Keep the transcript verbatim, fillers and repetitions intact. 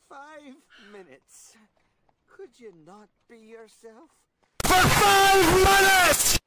five minutes. Could you not be yourself? For five minutes!